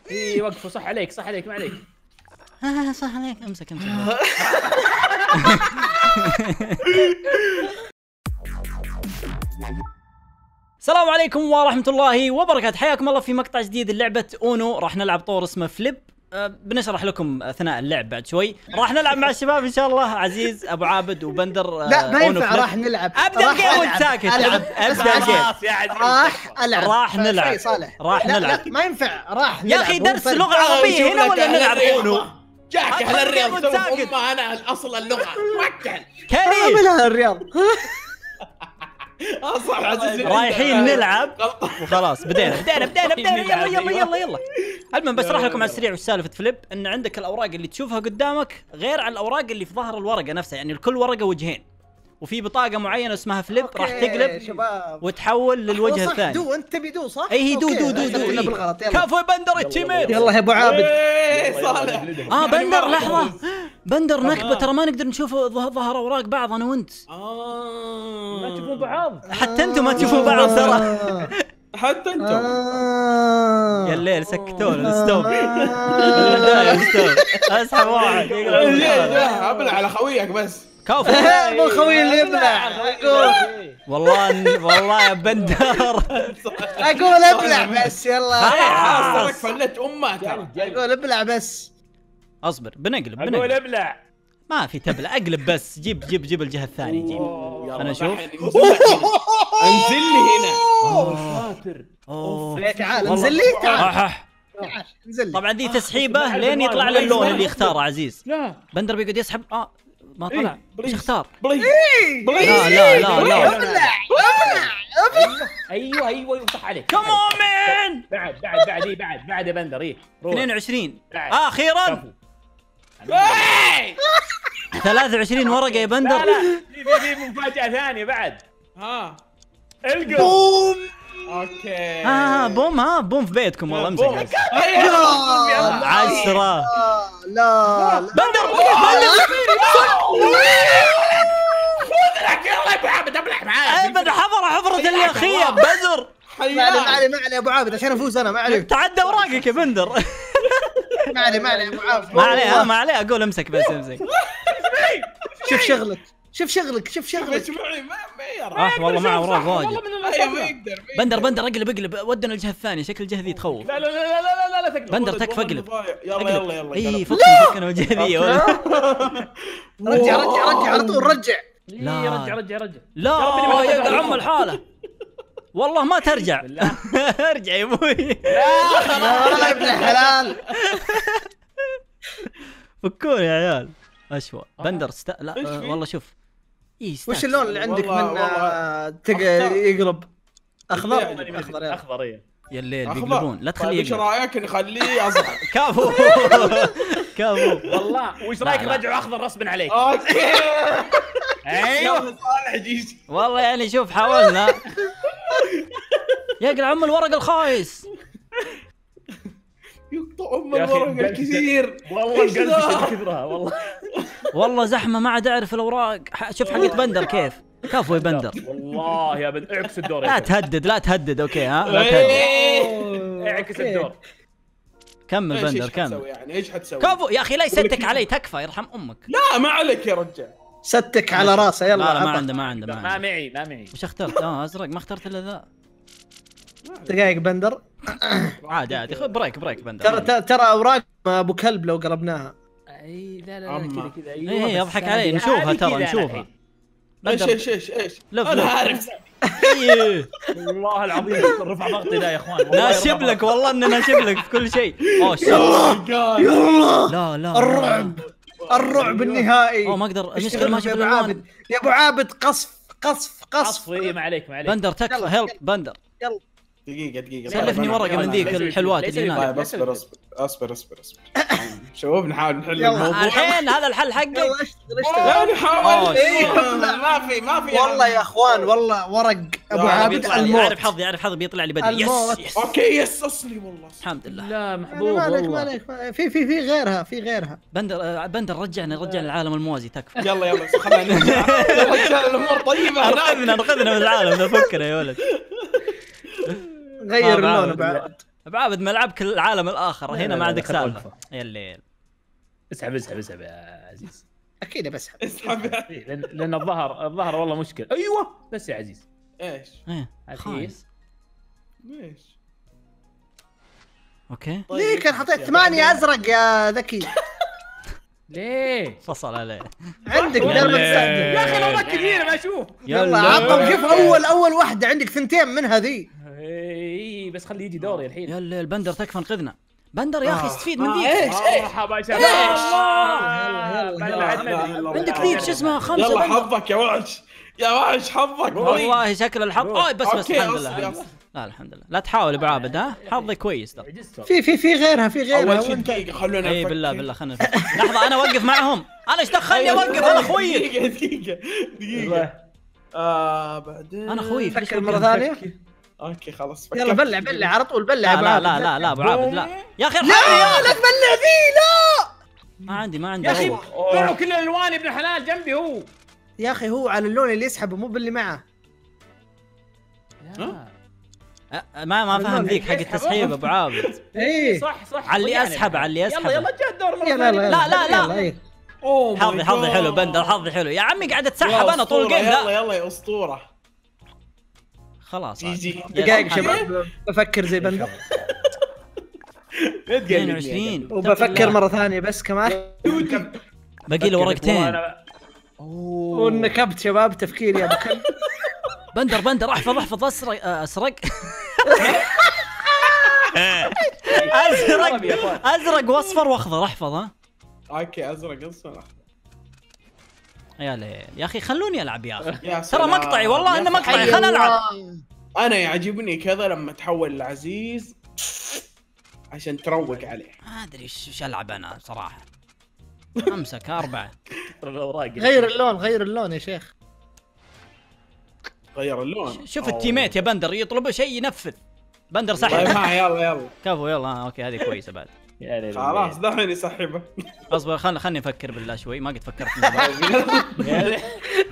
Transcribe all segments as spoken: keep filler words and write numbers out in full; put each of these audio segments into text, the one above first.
اي وقفوا صح عليك صح عليك ما عليك. ها صح عليك امسك امسك. السلام عليكم ورحمة الله وبركاته، حياكم الله في مقطع جديد للعبة اونو. راح نلعب طور اسمه فليب. أه بنشرح لكم اثناء اللعب بعد شوي. راح نلعب مع الشباب ان شاء الله، عزيز ابو عابد وبندر. أه لا ما ينفع، راح نلعب. ابدا الجيم وانت ساكت. ابدا الجيم يا عزيز. راح العب. راح نلعب صالح راح لا نلعب. لا ما ينفع، راح يا اخي درس لغة عربية هنا ولا نلعب اونو؟ جاك اهل الرياض أدخل سوف ساكت. امه انا الاصل اللغه وكل كريم اعملها الرياض. اه صح عزيز. رايحين نلعب وخلاص. بدينا بدينا بدينا بدينا يلا يلا يلا يلا. المهم بشرح لكم على السريع وش سالفه فليب. ان عندك الاوراق اللي تشوفها قدامك غير عن الاوراق اللي في ظهر الورقه نفسها، يعني لكل ورقه وجهين، وفي بطاقه معينه اسمها فليب راح تقلب شباب وتحول للوجه الثاني. دو انت تبي دو صح؟ اي هي دو أوكي. دو دو دو قلنا إيه. بالغلط. يلا كفو بندر التيميت. يلا يا ابو عابد. ايه صالح. اه بندر لحظه، بندر نكبه ترى ما نقدر نشوف ظه- ظهر اوراق بعض انا وانت. اه ما تشوفون بعض. حتى انتم ما تشوفون بعض ترى. حتى انتم. آه. يا الليل سكتون الستوب. البداية ستوب. اسحب واحد يقرا لا ابلع على خويك بس. كفو. مو خوي اللي يبلع. اقول والله والله يا بندر. اقول ابلع بس. يلا خلاص ترك فلت امه ترى. اقول ابلع بس. اصبر بنقلب اقول بنقلب. ابلع. ما في تبلع، اقلب بس. جيب جيب جيب الجهة الثانية. جيب. انا اشوف. انزل لي هنا. شاطر. اوه تعال والله. انزل لي. تعال أح أح. تعال انزل لي. طبعا ذي تسحيبه لين يطلع له اللون اللي يختاره عزيز. لا بندر بيقعد يسحب. اه ما طلع. ايش اختار؟ بليز لا لا لا لا. ابلع ايوه ايوه صح عليك. كم اون مان. بعد بعد بعد ايه بعد بعد يا بندر ايه روح. اثنين وعشرين بعد. اخيرا. كفو. ثلاثة وعشرين ورقة يا لا بندر. لا في في في مفاجأة ثانية بعد. ها القوا بوم. اوكي. ها بوم. ها بوم في بيتكم والله. امسك بوم. بس. آه، عشرة. لا لا بندر يلا يا ابو عابد ابلع معاي. ابد حفرة حفرة الياخية بزر. ما علي ما علي ما علي يا ابو عابد عشان افوز انا. ما علي تعدى اوراقك يا بندر. ما علي ما علي يا ابو عابد. ما عليه ما عليه. اقول امسك بس امسك. شوف شغلك شوف شغلك شوف شغلك. اسمعي ما ما يرى. راح والله معه اوراق واجد. ايوه ما يقدر. بندر بندر اقلب اقلب. ودنا الجهة الثانية. شكل الجهة ذي تخوف. لا لا لا لا لا لا لا تقدر. بندر تكفى اقلب. يلا يلا يلا. اي فكنا فكنا وجهة ذي يا ولد. رجع رجع رجع على طول رجع. لا. لا رجع رجع رجع. لا يا ربي ما يا ترجع. عم الحالة. والله ما ترجع. ارجع يا ابوي. لا والله يا ابن الحلال. فكوني يا عيال. اشوى بندر است... لا آه والله شوف. إيه وش اللون اللي عندك والله- من والله. آه، تق- يقلب؟ اخضر. اخضر اخضر ايه. يا الليل أخضر. بيقلبون. لا تخليه طيب ايش يقلب. رايك نخليه ازرق؟ كفو. كفو. والله وش رايك لا، لا. نرجعه اخضر غصبا عليك؟ اوكي. ايوه يلا صالح جيش. والله يعني شوف حاولنا. يقلع عم الورق الخايس. يقطع ام يا أخي، الورق قلت- الكثير. والله إيش القلب ذا؟ شد كثرها والله. والله زحمه ما عاد اعرف الاوراق. ح- شوف حقت بندر كيف. كفو يا بندر. والله يا بند اعكس الدور يا لا بند. تهدد لا تهدد. اوكي ها لا تهدد. إيه. اعكس الدور. كمل ايش بندر ايش كمل. حتسوي يعني ايش حتسوي؟ كفو يا اخي لا يسدك علي. تكفى يرحم امك. لا ما عليك يا رجال. ستك على راسه. يلا لا لا ما عطى. عنده ما عنده ما ما عنده. معي ما معي. وش اخترت؟ اه ازرق. ما اخترت الا ذا. دقايق بندر. عادي عادي. خذ بريك بريك بندر. ترى ترى- ترى اوراق ابو كلب لو قلبناها. اي لا لا أما. لا كذا كذا ايوه. ايه بس يضحك هذه- علي. نشوفها هذه ترى كذا نشوفها. الحين. ايش بندر. ايش ايش ايش؟ لف انا لف. عارف. إيه. والله العظيم رفع ضغطي ذا يا اخوان. والله ناشب رفع لك والله اني ناشب لك في كل شيء. اوه شيت. يلا لا لا الرعب الرعب النهائي. اوه ما اقدر. المشكله اشتغل ما يا اشوف ابو الالوان. عابد. يا ابو عابد قصف قصف قصف. عصف. ايه ما عليك ما عليك. بندر تكفى. يلا، هيلب يلا. بندر. يلا دقيقة دقيقة. سلفني طيب، ورقة أنا- من ذيك ليس الحلوات ليس اللي هناك. طيب اصبر اصبر اصبر اصبر اصبر. شباب نحاول نحل يلا، الموضوع. الحين هذا الحل يلا حقك. اشتغل اشتغل. لا نحاول. أوه، إيه، شيت. ما في ما في. والله يا اخوان والله ورق ابو لا، عابد بيطلع لي. الموت. يعرف حظي يعرف حظي بيطلع لي بدري. الموت. يس يس. اوكي يس اصلي والله. الحمد لله. لا يعني محبوب ما عليك ما والله. عليك ما- في في في غيرها في غيرها. بندر آه، بندر رجعنا رجعنا العالم الموازي. تكفى. يلا يلا خلينا نرجع. يا رجال الامور طيبة انقذنا هناك. انقذنا من العالم. نفكنا يا ولد. غير ما اللون بعد. ابو عابد. ابو عابد ملعبك العالم الاخر، هنا ما عندك خل سالفه. وقفة. يا الليل اسحب اسحب اسحب يا عزيز. اكيد بسحب. اسحب. إيه، لان لان الظهر الظهر والله مشكله. ايوه بس يا عزيز. ايش؟ ايه عزيز. خايس. ليش؟ اوكي ليه كان حطيت ثمانية ازرق يا ذكي؟ ليه؟ فصل عليه. عندك يا بدل ما الليل. تستخدم. يا اخي الاوراق كثيره ما اشوف. يلا عطهم. شوف اول اول واحده عندك ثنتين منها ذي. اي بس خلي يجي دوري الحين. يا الليل بندر تكفى انقذنا. بندر يا اخي آه. استفيد من آه، ذيك. ايش ايش؟ مرحبا شباب. يلا، يلا، بلع يلا. النبي. عندك ذيك شو اسمها خمسه يلا بندر. حظك يا وحش، يا وحش حظك. والله شكل الحظ. اوه بس بس اوكي الحمد اصبر لله. اصبر. لا الحمد لله. لا تحاول ابو عابد ها، حظي كويس ترى. عجزت. في في في غيرها في غيرها اول شيء وانت. دقيقة خلونا اي نفكر. بالله بالله خلنا نفكر. لحظه انا اوقف معهم. انا ايش دخلني اوقف؟ انا اخوي. دقيقة دقيقة دقيقة. آه بعدين انا اخوي. فكر مرة ثانية. اوكي خلاص يلا فكرت. بلع بلع على طول بلع. لا لا لا لا لا ابو عابد لا يا اخي ارحمني لا يا لا تبلع ذي لا. ما عندي ما عندي يا اخي روح. معه كل الالوان ابن الحلال جنبي هو. يا اخي هو على اللون اللي يسحبه مو باللي معه. يا. أه، ما ما فهم ذيك حق التسحيب ابو عابد. ايه صح صح. على اللي يعني اسحب على اللي اسحب. يلا يلا جاء الدور مرة يلا ثانية. يلا لا، لا، لا. يلا، إيه. اوه ماي حظي حظي جاد. حلو بندر حظي حلو يا عمي قاعد اتسحب يا انا طول أسطورة، الجيم يلا ذا. يلا يا اسطورة. خلاص جي جي. دقائق شباب بفكر زي بندر اثنين وعشرين وبفكر مرة ثانية بس كمان. باقي له ورقتين. اوه ونكبت شباب تفكيري يا ابو كلب. بندر بندر احفظ احفظ اسرق آه، اسرق ازرق ازرق واصفر واخضر احفظ ها. اوكي ازرق اصفر. يا ليل يا اخي خلوني العب يا اخي. يا ترى سلام. مقطعي والله يا انه أخي. مقطعي خلنا نلعب. انا يعجبني كذا لما تحول العزيز عشان تروق عليه. ما ادري ايش ايش العب انا صراحه. امسك اربعه. غير اللون غير اللون يا شيخ. غير اللون. شوف التيميت يا بندر يطلب شيء ينفذ. بندر طيب سحب. ها يلا يلا كفو يلا آه، اوكي هذه كويسه بعد. يا ليل. خلاص دحين يسحبه. اصبر خلنا خلني افكر بالله شوي ما قد فكرت من زمان. يا ليل.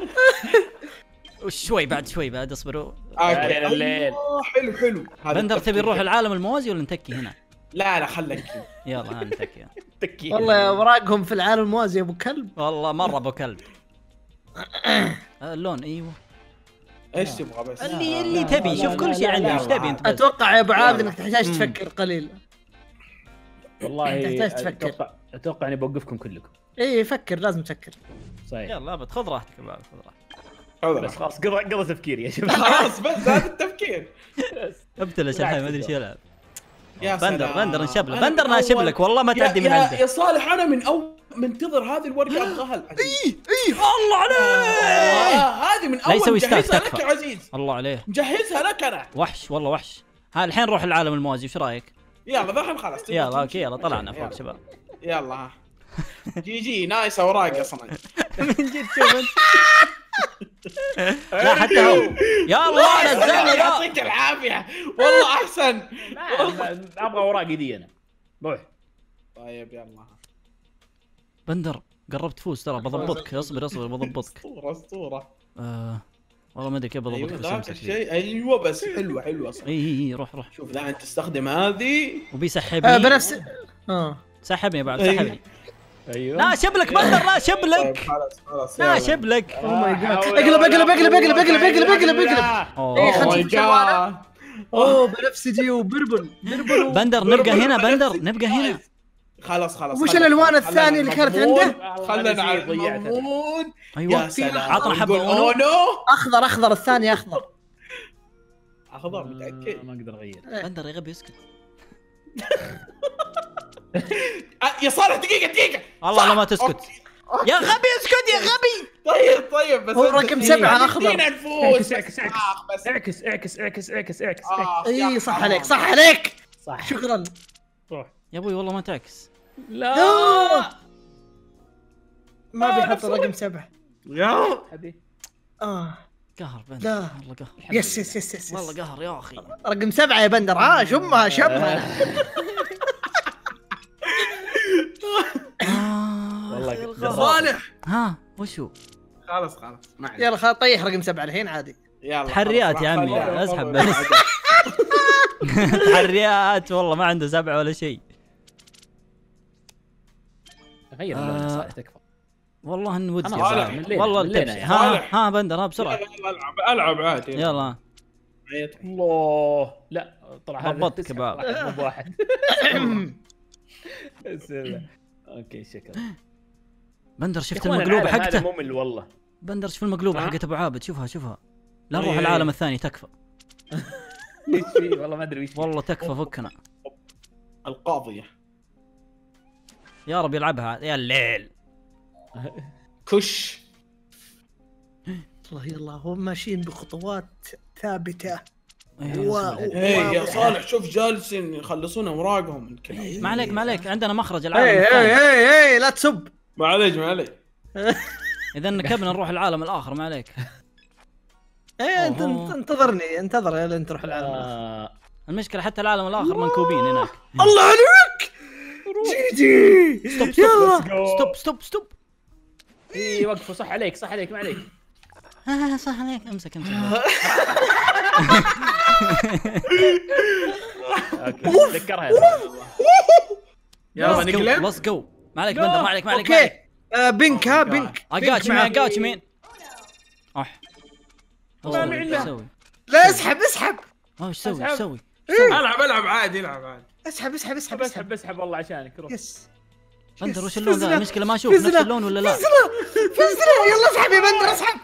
شوي بعد شوي بعد اصبروا. اوكي الليل. أيوة، حلو حلو. هذا بندر التفكير. تبي نروح العالم الموازي ولا نتكي هنا؟ لا لا خليك. يلا ها نتكي. تكي. والله اوراقهم في العالم الموازي يا ابو كلب. والله مره ابو كلب. آه، اللون ايوه ايش تبغى بس؟ اللي اللي لا، تبي لا، شوف لا، كل لا، شيء لا، عندي لا، ايش لا. تبي انت بس. اتوقع يا ابو عابد انك تحتاج مم. تفكر قليل. والله تحتاج تفكر. اتوقع اتوقع اني بوقفكم كلكم. ايه فكر لازم تفكر. صحيح. يلا ابد خذ راحتك يا بعد خذ راحتك. بس خلاص قضى قضى تفكيري يا شباب. خلاص بس هذا التفكير. ابتلش الحين ما ادري ايش يلعب. يا بندر سلام. بندر نشبله أنا بندر من ناشب أول- لك والله ما يا- تعدي من يا- عنده. يا صالح انا من اول منتظر هذه الورقه ابغاها العزيز. الله عليه. آه، هذه من لا اول يسوي ستاك مجهزها لك تكفى. يا عزيز. الله عليه مجهزها لك انا. وحش والله وحش. ها الحين نروح العالم الموازي وش رايك؟ يلا دحين خلاص تبغى يلا تمشي؟ اوكي يلا طلعنا يلا. فوق شباب. يلا ها. جي جي نايس اوراق اصلا. من جد شوف انت. لا حتى هو يا الله نزلنا ذا. يعطيك العافيه والله احسن. لا، ابغى اوراقي دي انا. روح. طيب يلا. بندر قربت تفوز ترى بضبطك اصبر اصبر بضبطك. اسطوره اسطوره. آه والله ما ادري كيف ايوه بضبطك بس ذاك امسك ذي. الشيء ايوه بس حلوه حلوه صح. اي اي اي روح روح. شوف الحين تستخدم هذه. آه وبيسحبني. بنفس اه سحبني بعد أيوه. سحبني. ايوه. لا شبلك بندر لا طيب شبلك. خلاص خلاص لا يلا. شبلك. اوه ماي جاد. حول اقلب ولا اقلب اقلب اقلب قوة اقلب اقلب إلا اقلب بالله. اقلب. أوه. إيه، Oh خلنا my نشوف شواله. God. اوه بنفسجي وبربل بربل و- بندر نبقى هنا بندر نبقى هنا. خلاص خلاص وش خلاص. الألوان خلنا الثانية اللي كانت المضمون. عنده؟ خلنا على ضيعتها. المضمون. ايوه يا سلام. عطنا حبة نقول أونو. اونو. اخضر اخضر الثاني اخضر. اخضر متاكد. ما اقدر اغير. بندر يا غبي اسكت. آه، يا صالح دقيقه دقيقه. والله لا ما تسكت. أوكي. يا غبي اسكت يا غبي. طيب طيب بس هو أنت رقم فينا- سبعة أخضر. فينا نفوز. اعكس اعكس اعكس آخ، بس اعكس اعكس اعكس اعكس اعكس آخ، يا اي صح حرام. عليك صح عليك. صح. شكرا. روح. يا ابوي والله ما تعكس. لا. ما آه، بيحط نفس رقم الرقم. سبعة. يا حبيبي. اه قهر بندر لا. والله قهر. يس يس يس يس والله قهر يا اخي. رقم سبعة يا بندر. ها شمها شمها. آه، والله يا أخي يا الغهر. صالح ها وش هو؟ خلاص خلاص ما عليك. يلا خلاص طيح رقم سبعة الحين عادي. يلا تحريات خلاص، يا عمي، خلاص، اسحب خلاص. بس. تحريات والله ما عنده سبعه ولا شيء. غير اللون صالح تكفى. والله ان ودي أنا يا صالح، زلمة. ملينا- والله ملينا التبس. يعني. ها صالح. ها بندر ها بسرعه. يلا العب العب عادي. يلا الله لا طلع هذا ضبطت تسحب كباب. واحد مو واحد. بسم الله. اوكي شكرا. بندر يا شفت إخوان المقلوبه العالم هذا حقته؟ ممل والله. بندر شوف المقلوبه ها؟ حقت ابو عابد، شوفها شوفها. لا أي نروح أي. العالم الثاني تكفى. ايش في والله ما ادري ايش في. والله تكفى فكنا. القاضية يا رب يلعبها يا الليل. كش. الله يلا هم ماشيين بخطوات ثابته. إيه، و- ايه يا واضح. صالح شوف جالسين يخلصون اوراقهم الكلام. ما عليك ما عليك، عندنا مخرج العالم اي الثاني. اي اي اي لا تسب. معليش معليش. اذا نكبنا نروح العالم الاخر ما عليك. ايه انت أوه. انت- انتظرني انتظر لين تروح العالم. آه. المشكله حتى العالم الاخر منكوبين هناك. الله عليك جيجي. ستوب ستوب يلا ستوب ستوب ستوب. اي وقفوا صح عليك صح عليك ما عليك. آه صح عليك، امسك امسك. اوكي تذكرها يا يلا نقلب. ليتس جو. ما عليك بندر ما عليك ما عليك. اوكي آه، بنك ها بنك. اقاتش مين اقاتش مين. اح ما ايش معنا. تسوي؟ لا اسحب اسحب اه ايش تسوي ايش تسوي؟ العب العب عادي العب عادي. اسحب اسحب اسحب بسحب اسحب. بسحب والله عشانك روح. يس بندر يس. وش اللون ذا؟ فزنا. المشكله ما اشوف نفس فزنا. اللون ولا لا. فزنا فزنا يلا اسحب يا بندر اسحب.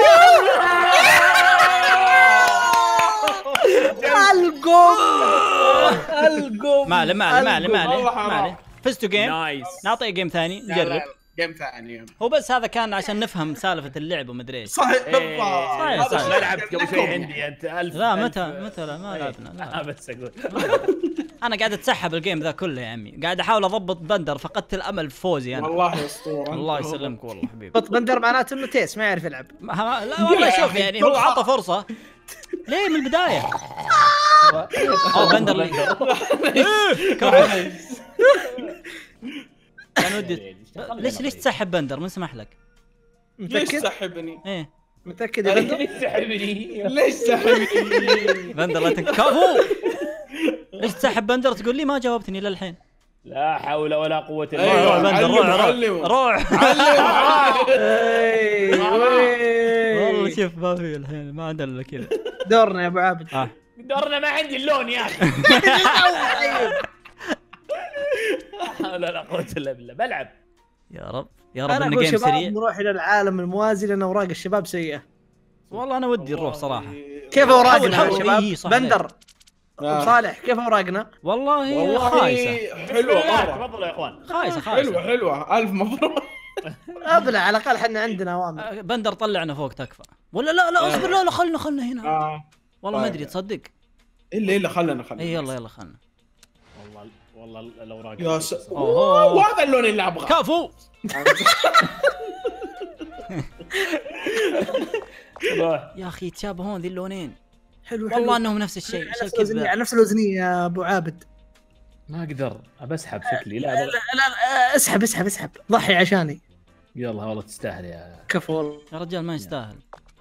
القوم القوم. ما عليه ما عليه ما عليه ما عليه والله ما حرام. عليه. فزتوا جيم، نايس. نعطيه جيم ثاني لا، لا، نجرب. لا. جيم ثاني. هو بس هذا كان عشان نفهم سالفه اللعب ومدري ايش. صحيح إيه، بالضبط. صحيح، هذا صحيح. الشيء ما لعبت قبل شوي لكم. عندي انت ألف لا ألف. متى متى لا ما إيه. لعبنا لا. لا بس اقول انا قاعد اتسحب الجيم ذا كله يا عمي، قاعد احاول اضبط بندر، فقدت الامل في فوزي انا. والله اسطوره. الله يسلمك والله حبيبي. بط بندر معناته انه تيس ما يعرف يلعب. ما- لا والله يا شوف أخي، يعني هو كل عطى خ- فرصه. ليه من البدايه؟ اوه بندر لي. كفو. كان ودي. ليش ليش تسحب بندر من سمح لك؟ ليش متأكد؟ سحبني؟ ايه متأكد يا بندر؟ ليش تسحبني؟ ليش سحبني؟ بندر لا تكفو. ليش تسحب بندر تقول لي ما جاوبتني للحين؟ لا حول ولا قوة الا أيوة. بالله. روح بندر روح روح علمه. روح. إي، وي. والله شوف ما في الحين ما عندنا الا كذا. دورنا يا ابو عابد. اه دورنا ما عندي اللون يا اخي. لا حول ولا قوة الا بالله بلعب. يا رب يا رب انا انه اقول جيم شباب سريع. نروح الى العالم الموازي لان اوراق الشباب سيئه. والله انا ودي نروح صراحه. كيف حول- اوراقنا يا حول. شباب؟ إيه، صح بندر آه. صالح كيف اوراقنا؟ والله والله خايسه حلوه مره. تفضلوا يا اخوان. خايسه حلوه خايسه. حلوه الف مبروك. ابلع على الاقل احنا عندنا اوامر. آه، بندر طلعنا فوق تكفى. ولا لا لا اصبر لا لا خلنا خلنا هنا. اه والله ما طيب. ادري تصدق. الا الا خلنا خلنا. اي يلا يلا خلنا. والله والله الاوراق. يا س... أوه. وهذا اللون اللي ابغاه. كفو. روح. يا اخي يتشابهون ذي اللونين. حلو حلو. والله انهم نفس الشيء. على ايش نفس الوزنيه الكذبه؟ على نفس الوزنيه يا ابو عابد. ما اقدر ابى اسحب شكلي لا لا أبغى. لا لا، اسحب اسحب اسحب ضحي عشاني. يلا والله تستاهل يا كفو والله. يا رجال ما يستاهل.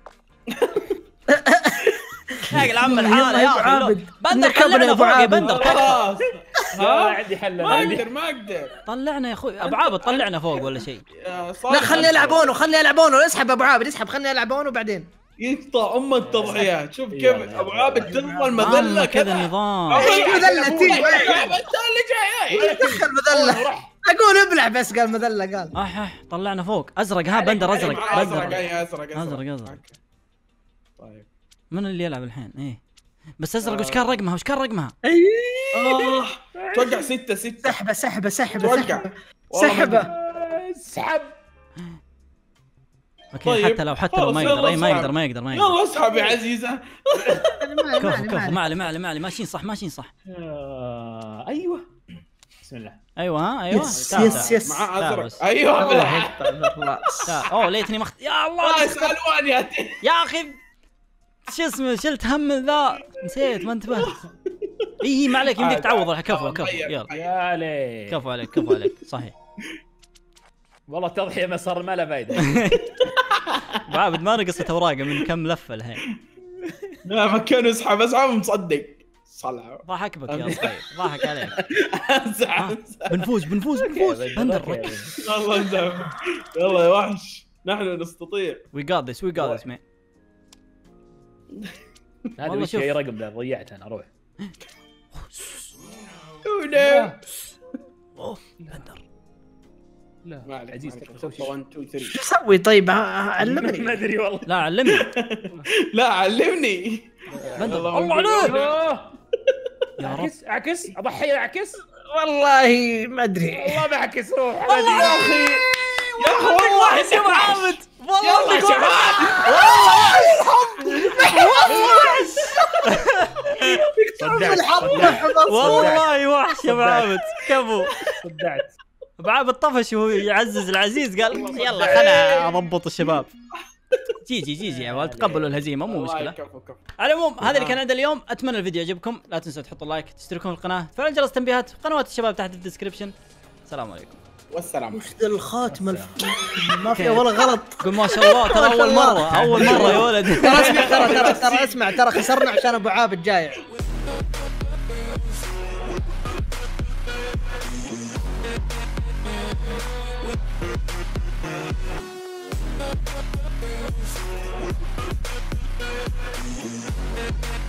يا العم الحالة يلا يا أبو اخي عابد. بندر نكبنا طلعنا يا أبو فوق يا عابد. بندر. خلاص. ما عندي حل ما أنا. اقدر ما اقدر. طلعنا يا اخوي ابو عابد طلعنا فوق ولا شيء. يا صالح لا خلني يلعبونه خلني يلعبونه اسحب ابو عابد اسحب خلني يلعبونه وبعدين. يقطع ام التضحيات. شوف كيف يلا، ابو يلا. عابد تفضل نظام مذله كذا كذا. نظام. إيه، مذلة تيجي. انت اللي جاي. دخل مذله. اقول ابلع بس قال مذله قال. اح اح طلعنا فوق ازرق ها بندر ازرق ازرق بندر. اي ازرق أزرق، أزرق. طيب من اللي يلعب الحين ايه بس ازرق وش كان رقمها وش كان رقمها؟ آه. توقع ستة ستة. سحبه سحبه سحبه توقع. سحبه والله سحبه. اسحب. اوكي طيب، حتى لو حتى لو ما خلاص، يقدر يلا اي ما اسحب. يقدر ما يقدر ما يقدر. يلا اسحب يا عزيزة. كفو كفو ما علي ما علي ما علي ماشيين صح ماشيين صح. آه، ايوه بسم الله. ايوه ها ايوه يس تعال، يس تعال. يس. مع تعال ازرق. بس. ايوه بلا. تعال. اوه ليتني مخت يا الله نايس الوان يا تي. يا اخي شو اسمه شلت هم ذا نسيت ما انتبهت. اي ما عليك يمديك تعوض الحين. كفو كفو طيب. يلا يا ليه كفو عليك كفو عليك صحيح. والله التضحية ما صار ما له فايدة. أبو عابد ما نقصت اوراقه من كم لفه الحين. لا ما كان اسحب اسحب مصدق. صلعه. ضحك بك يا صغير، ضحك عليك. امزح آه. امزح بنفوز بنفوز بنفوز بندر. والله امزح. يلا يا وحش نحن نستطيع. وي جاد ذس وي جاد ذس مان. هذا والله وش شوف. اي رقم ذا ضيعته انا اروح. لا اوه بندر. لا ما عليك عزيز ما عليك. تسوي شيء. واحد اثنين ثلاثة. شو اسوي طيب؟ ع- ما علمني. ادري والله. لا علمني لا علمني. بندر. يلا الله عليك أوه. يا رب. اعكس اعكس اضحي اعكس. والله ما ادري. والله بعكس روح. والله يا اخي يا اخي والله وحش يا ابو عابد. والله يلا يا انك وحش. صدعت والله وحش يا ابو عابد. كفو. صدعت. ابو عابد طفش وهو يعزز العزيز قال يلا خلنا اضبط الشباب. جيجي جيجي يا ولد، تقبلوا الهزيمه مو والله مشكله. كفو كفو. على العموم هذا اللي كان عندنا اليوم، اتمنى الفيديو يعجبكم، لا تنسوا تحطوا لايك، تشتركون في القناه، تفعلوا جرس التنبيهات، قنوات الشباب تحت الديسكربشن. السلام عليكم. والسلام. وش ذا الخاتمه الف... ما فيها ولا غلط. قول ما شاء الله، ترى اول مره اول مره يا ولد. ترى اسمع ترى ترى ترى اسمع ترى خسرنا عشان ابو عابد جاي. We'll be right back.